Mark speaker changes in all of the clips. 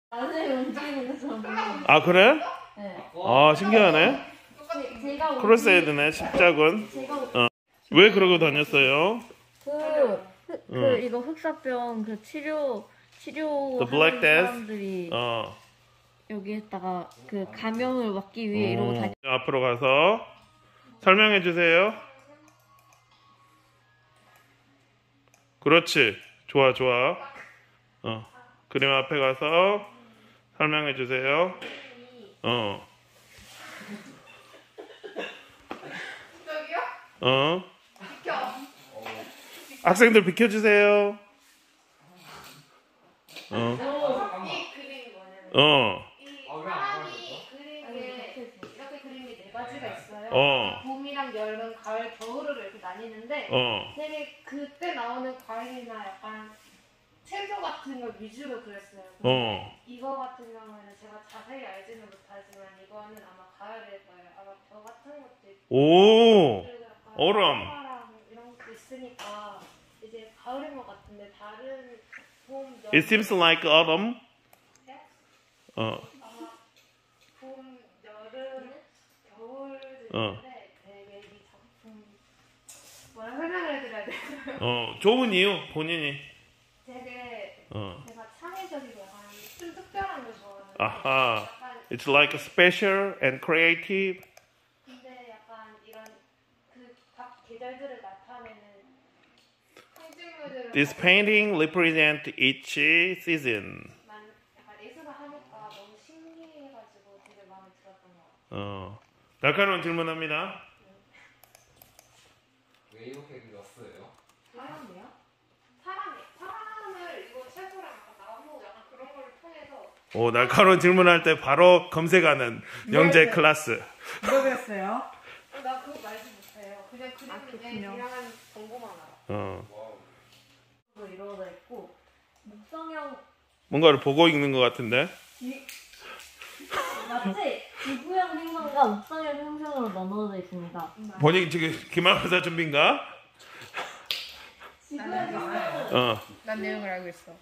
Speaker 1: 나중에 움직이는 것처럼 보여요.
Speaker 2: 아 그래?
Speaker 1: 네.
Speaker 2: 아 신기하네.
Speaker 1: 제가
Speaker 2: 크로세이드네 십자군. 왜 그러고 다녔어요?
Speaker 1: 이거 흑사병 그 치료
Speaker 2: The Black Death?
Speaker 1: 사람들이 여기에다가 그 감염을 막기 위해 이러고 다녔.
Speaker 2: 앞으로 가서 설명해 주세요. 그렇지. 좋아. 그림 앞에 가서 설명해 주세요.
Speaker 3: 저기요? 비켜.
Speaker 2: 학생들 비켜주세요.
Speaker 3: 이 그림이 뭐냐면 이 사람이 그린 게 이렇게 그린 게 네 가지가 있어요. 봄이랑 여름, 가을, 겨울으로 이렇게 나뉘는데 되게 그때 나오는 과일이나 약간 채소 같은 걸 위주로 그렸어요. 이거 같은 경우에는 제가 자세히 알지는 못하지만 이거는 아마 가을일 거예요. 아마 벼 같은 것도 있고
Speaker 2: 오,
Speaker 3: 그리고 약간
Speaker 2: 얼음.
Speaker 3: 사과랑 이런 것도 있으니까 이제 가을인 것 같은데 다른 봄, 여름
Speaker 2: It seems like autumn.
Speaker 3: 아마 봄, 여름, 겨울도 있는데 되게 이 작품 뭐라 설명을 해드려야 돼요?
Speaker 2: 좋은 이유 본인이.
Speaker 3: 되게 제가 창의적이고 약간 좀 특별한 걸 좋아하는데
Speaker 2: 아하.
Speaker 3: 약간
Speaker 2: It's like special and creative.
Speaker 3: 근데 약간 이런 그 각 계절들을 나타내는 상징물들을
Speaker 2: This painting represents each season.
Speaker 3: 약간 예술을 하니까 너무 신기해가지고 되게 마음에 들었던 것 같아요.
Speaker 2: 날카로운 질문합니다.
Speaker 4: 왜 이렇게 그렸어요?
Speaker 3: 사람이요? 사람을 이거 채소랑 약간 나무 약간 그런 걸 통해서
Speaker 2: 오, 날카로운 질문할 때 바로 검색하는 영재 클래스.
Speaker 5: 누가 그랬어요?
Speaker 3: 나 그거 말지 못해요. 그냥 그림인데 그냥 정보만 알아.
Speaker 1: 로 이루어져 있고 목성형
Speaker 2: 뭔가를 보고 읽는 것 같은데.
Speaker 1: 맞지? 지구형 행성과 목성형 행성으로 나눠져 있습니다.
Speaker 2: 본인 지금 기말고사 준비인가?
Speaker 1: 지구형 행성은
Speaker 5: 난 내용을 알고 있어.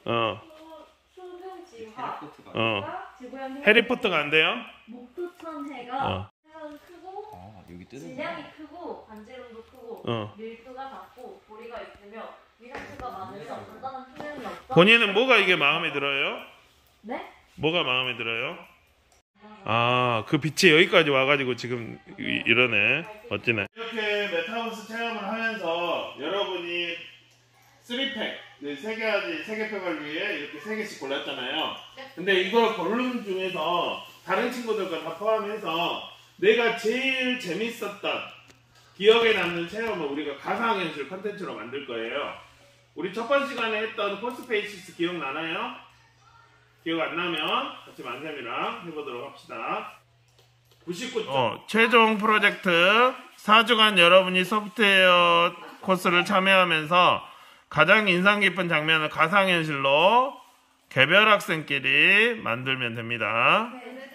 Speaker 1: 수금지화, 지구형 행성,
Speaker 2: 해리포터가 안 돼요?
Speaker 1: 목토천해가 해는 크고
Speaker 4: 여기 뜨는
Speaker 1: 질량이 크고 반지름도 크고 밀도가 작고 고리가 있으며 위상수가 많으며 간단한 표현이 없어.
Speaker 2: 본인은 뭐가 이게 마음에 들어요?
Speaker 1: 네?
Speaker 2: 뭐가 마음에 들어요? 아, 그 빛이 여기까지 와가지고 지금 이러네. 멋지네. 이렇게 메타버스 체험을 하면서 여러분이 3팩, 세계평을 위해 이렇게 3개씩 골랐잖아요. 근데 이걸 고른 중에서 다른 친구들과 다 포함해서 내가 제일 재밌었던 기억에 남는 체험을 우리가 가상현실 컨텐츠로 만들 거예요. 우리 첫 번 시간에 했던 포스페이시스 기억나나요? 기억 안 나면 같이 만쌤이랑 해보도록 합시다. 99점. 최종 프로젝트 4주간 여러분이 소프트웨어 코스를 참여하면서 가장 인상 깊은 장면을 가상현실로 개별 학생끼리 만들면 됩니다.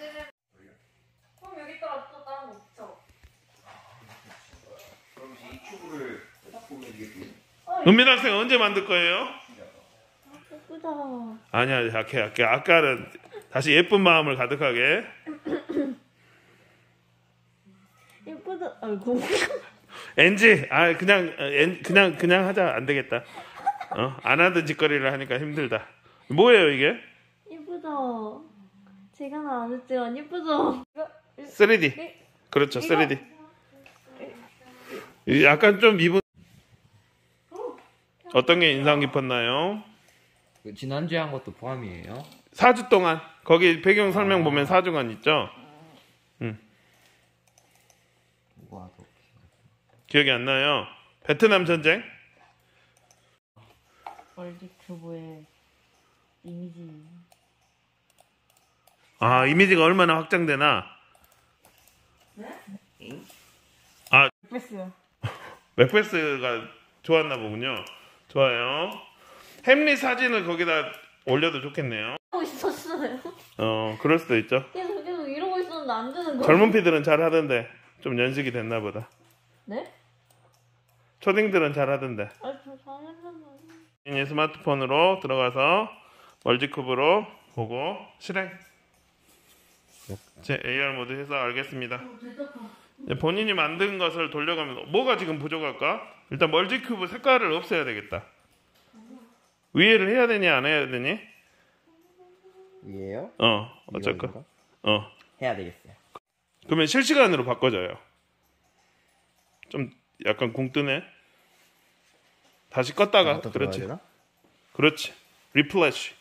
Speaker 1: 그럼 여기다가 또 다른 거 붙여.
Speaker 4: 그럼 이 큐브를 딱 보면 이게
Speaker 2: 은민 학생 언제 만들 거예요?
Speaker 1: 예쁘다.
Speaker 2: 아니야, 약해. 아까는 다시 예쁜 마음을 가득하게.
Speaker 1: 예쁘다. 아이고.
Speaker 2: NG. 그냥 하자. 안 되겠다. 안 하던 짓거리를 하니까 힘들다. 뭐예요 이게?
Speaker 1: 예쁘다. 제가 안 했지만 예쁘죠.
Speaker 2: 3D. 그렇죠, 3D. 약간 좀 이분 어떤 게 인상 깊었나요?
Speaker 4: 지난주에 한 것도 포함이에요?
Speaker 2: 4주 동안 거기 배경 설명 보면 4주간 있죠?
Speaker 4: 뭐가 더
Speaker 2: 기억이 안 나요. 베트남 전쟁?
Speaker 1: 월드큐브의 이미지.
Speaker 2: 아, 이미지가 얼마나 확장되나?
Speaker 5: 뺐어요.
Speaker 2: 맥베스가 좋았나 보군요. 좋아요. 햄릿 사진을 거기다 올려도 좋겠네요.
Speaker 1: 하고 있었어요.
Speaker 2: 그럴 수도 있죠.
Speaker 1: 계속 이러고 있었는데 안 되는 거예요.
Speaker 2: 젊은 피들은 잘 하던데. 좀 연식이 됐나 보다.
Speaker 1: 네?
Speaker 2: 초딩들은 잘 하던데.
Speaker 1: 저 잘했는데.
Speaker 2: 스마트폰으로 들어가서 멀티큐브로 보고 실행. 제 AR 모드 해서 알겠습니다. 이제 본인이 만든 것을 돌려가면 뭐가 지금 부족할까? 일단 멀티 큐브 색깔을 없애야 되겠다. 위에를 해야 되니 안 해야 되니?
Speaker 6: 위에요?
Speaker 2: 어쩔 거.
Speaker 6: 이건가?
Speaker 2: 해야
Speaker 6: 되겠어요.
Speaker 2: 그러면 실시간으로 바꿔줘요. 좀 약간 궁 뜨네. 다시 껐다가 그렇지.
Speaker 6: 되나?
Speaker 2: 그렇지. 리플래시.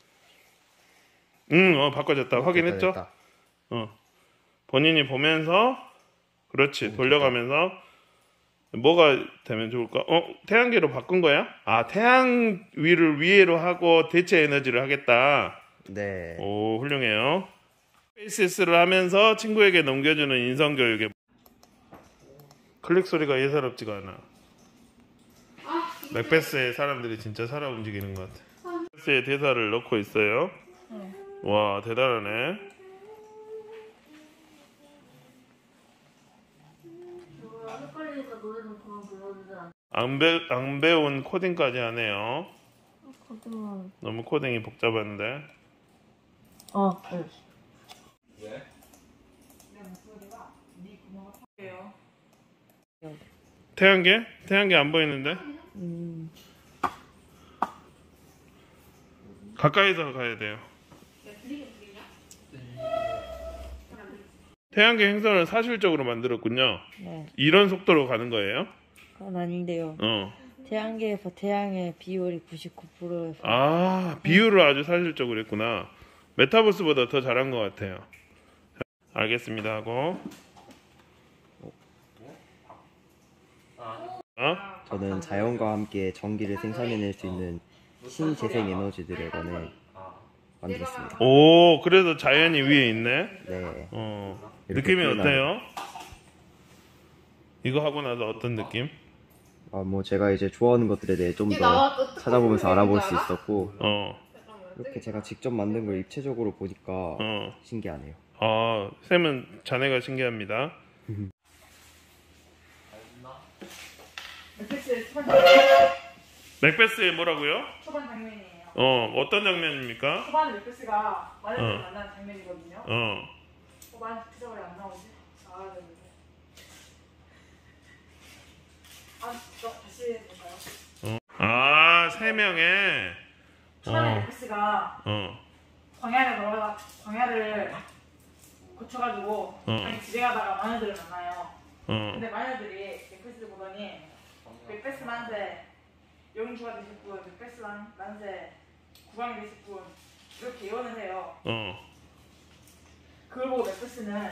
Speaker 2: 바꿔졌다. 확인했죠?
Speaker 6: 됐다.
Speaker 2: 본인이 보면서 그렇지. 돌려가면서 뭐가 되면 좋을까? 태양계로 바꾼 거야? 아, 태양 위를 위에로 하고 대체 에너지를 하겠다.
Speaker 6: 네.
Speaker 2: 오, 훌륭해요. 페이스를 하면서 친구에게 넘겨주는 인성 교육에 클릭 소리가 예사롭지가 않아. 맥베스의 사람들이 진짜 살아 움직이는 것 같아. 맥베스의 대사를 넣고 있어요. 와, 대단하네.
Speaker 1: 헷갈리니까 노래는 그만 불러주지 않아.
Speaker 2: 안 배운 코딩까지 하네요.
Speaker 1: 거짓말.
Speaker 2: 너무 코딩이 복잡한데.
Speaker 5: 네.
Speaker 4: 왜?
Speaker 2: 태양계? 태양계 안 보이는데? 가까이서 가야 돼요. 태양계 행성을 사실적으로 만들었군요.
Speaker 7: 네,
Speaker 2: 이런 속도로 가는 거예요?
Speaker 7: 그건 아닌데요. 태양계에서 태양의 비율이 99%에서
Speaker 2: 아, 비율을 아주 사실적으로 했구나. 메타버스보다 더 잘한 것 같아요. 자, 알겠습니다 하고.
Speaker 6: 저는 자연과 함께 전기를 생산해낼 수 있는 신재생 에너지 드래곤을 만들었습니다.
Speaker 2: 오, 그래서 자연이 위에 있네.
Speaker 6: 네.
Speaker 2: 느낌이
Speaker 6: 표현하는-
Speaker 2: 어때요? 이거 하고 나서 어떤 느낌?
Speaker 6: 뭐 제가 이제 좋아하는 것들에 대해 좀 더 찾아보면서 알아볼 수 있었고 이렇게 제가 직접 만든 걸 입체적으로 보니까 신기하네요.
Speaker 2: 쌤은 자네가 신기합니다. 맥베스의 뭐라고요?
Speaker 5: 초반 장면이에요.
Speaker 2: 어떤 장면입니까?
Speaker 5: 초반에 맥베스가 마녀를 만나는 장면이거든요. 초반 피자가 왜 안 나오지? 나와야 되는데. 다시 해볼까요?
Speaker 2: 세 명의.
Speaker 5: 초반에 맥베스가 광야를 거쳐가지고 자기 집에 가다가 마녀들을 만나요. 근데 마녀들이 맥베스를 보더니 맥베스 만세 영주가 되실 분, 맥베스 만세 국왕이 되실 분 이렇게 예언을 해요. 그걸 보고 맥베스는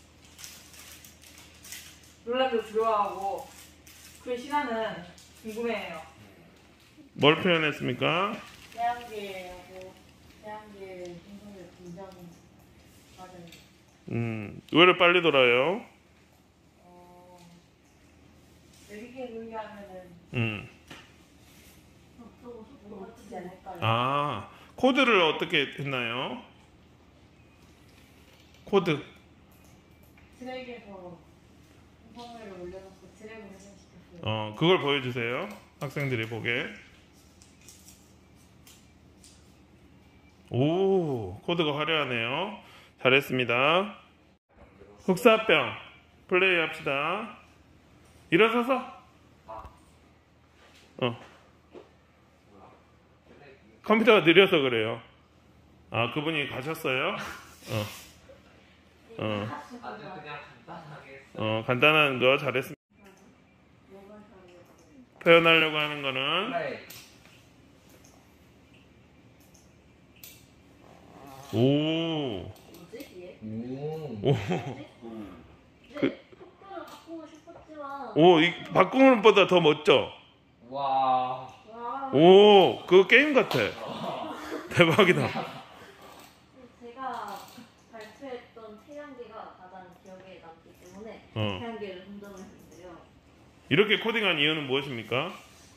Speaker 5: 놀라서 두려워하고 그의 신화는 궁금해해요.
Speaker 2: 뭘 표현했습니까?
Speaker 1: 태양계하고 태양계 행성의 분장 과정이.
Speaker 2: 왜 빨리 돌아요?
Speaker 1: 내리게 놀게 하면은 속도가 맞지 않을까요?
Speaker 2: 코드를 어떻게 했나요? 코드.
Speaker 1: 트랙에서 행성을 올려놓고 트랙을 회전시켰어요.
Speaker 2: 그걸 보여주세요. 학생들이 보게. 오, 코드가 화려하네요. 잘했습니다. 흑사병 플레이 합시다. 일어서서. 컴퓨터가 느려서 그래요. 그분이 가셨어요?
Speaker 4: 아주 그냥 간단하게
Speaker 2: 간단한 거 잘했습니다. 표현하려고 하는 거는
Speaker 4: 플레이.
Speaker 2: 오.
Speaker 1: 뭐지 이게?
Speaker 2: 오.
Speaker 1: 속도를 바꾸고 싶었지만
Speaker 2: 이 바꾸는 것보다 더 멋져.
Speaker 4: 와.
Speaker 2: 오, 그거 게임 같아. 대박이다.
Speaker 1: 제가 발표했던 태양계가 가장 기억에 남기 때문에 태양계를 선정을 했는데요.
Speaker 2: 이렇게 코딩한 이유는 무엇입니까?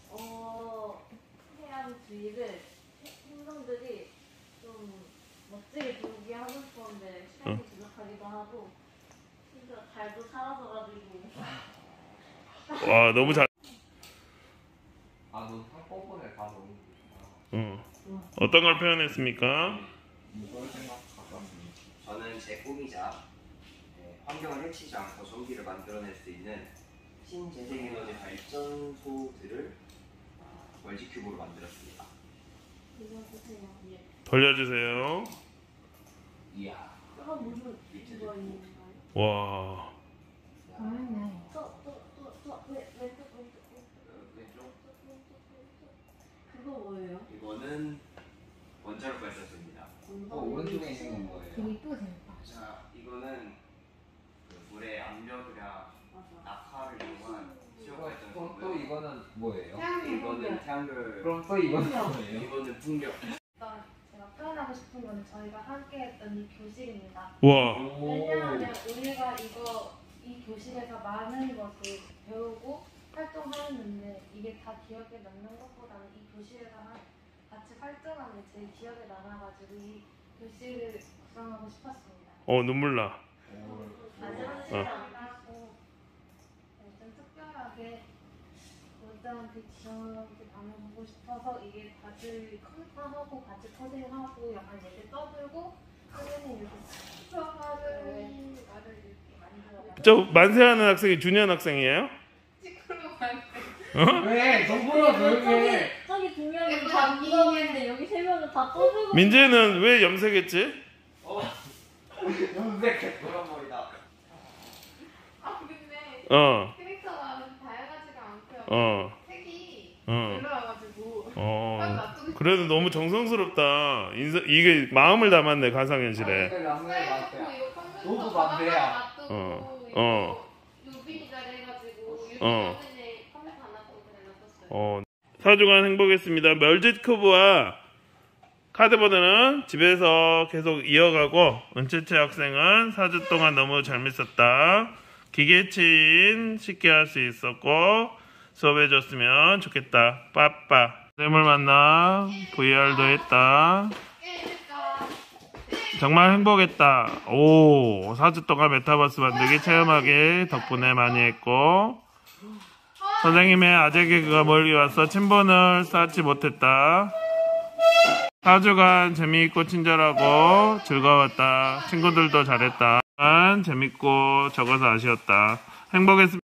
Speaker 1: 태양 주위를 행성들이 좀 멋지게 보이게 하고 싶었는데 시간이 부족하기도 하고 진짜 달도 사라져가지고
Speaker 2: 와, 너무 잘.
Speaker 4: 너 한꺼번에 다 너무 좋다.
Speaker 2: 어떤 걸 표현했습니까?
Speaker 6: 제 꿈이자 환경을 해치지 않고 전기를 만들어낼 수 있는 신재생에너지 발전소들을 월지큐브로 만들었습니다.
Speaker 2: 돌려주세요.
Speaker 4: 이야.
Speaker 2: 와.
Speaker 1: 그거 뭐예요?
Speaker 6: 이거는 원자력 발전소입니다.
Speaker 4: 오른쪽에 있는 건 뭐예요?
Speaker 6: 자, 이거는 그 물의 압력이랑 낙하를 이용한 수력 발전소.
Speaker 4: 또 이거는 뭐예요?
Speaker 6: 이거는 태양열.
Speaker 4: 그럼 또 이거는 뭐예요?
Speaker 6: 이거는 풍력.
Speaker 3: 일단 제가 표현하고 싶은 거는 저희가 함께 했던 이 교실입니다.
Speaker 2: 와.
Speaker 3: 왜냐하면 우리가 이 교실에서 많은 것을 배우고 활동하였는데 이게 다 기억에 남는 것보다는 이 교실에서 같이 활동하는 게 제일 기억에 남아가지고 이 교실을 구성하고 싶었습니다.
Speaker 2: 눈물 나.
Speaker 3: 마지막 시간 하고 좀 특별하게 어떤 그 기억이 남아보고 싶어서 이게 다들 컴퓨터하고 같이 코딩하고 약간 얘기 떠들고 선생님 이렇게 수업하는 말을 이렇게 만들어가지고
Speaker 2: 저 만세하는 학생이 준현 학생이에요?
Speaker 4: 왜? 정보가 조용해.
Speaker 1: 저기 두 명은 다 무서워했는데 여기 세 명은 다 떠들고.
Speaker 2: 민재는 왜 염색했지?
Speaker 4: 염색했어.
Speaker 6: 노란머리다.
Speaker 3: 근데
Speaker 2: 어.
Speaker 3: 캐릭터가 다양하지가 않고요. 색이 별로여가지고
Speaker 2: 그래도 너무 정성스럽다. 이게 마음을 담았네 가상현실에.
Speaker 4: 너도 반대야.
Speaker 3: 유빈이 잘해가지고 유빈이 선생님 컴퓨터 안 놔두고 그냥 놔뒀어요.
Speaker 2: 4주간 행복했습니다. 멸짓큐브와 카드보드는 집에서 계속 이어가고 은채채 학생은 4주 동안 너무 재밌었다. 기계치인 쉽게 할 수 있었고 수업해줬으면 좋겠다. 빠빠. 쌤을 만나 VR도 했다. 정말 행복했다. 4주 동안 메타버스 만들기 체험하기 덕분에 많이 했고 선생님의 아재 개그가 멀리 와서 친분을 쌓지 못했다. 4주간 재미있고 친절하고 즐거웠다. 친구들도 잘했다. 재밌고 적어서 아쉬웠다. 행복했습니다.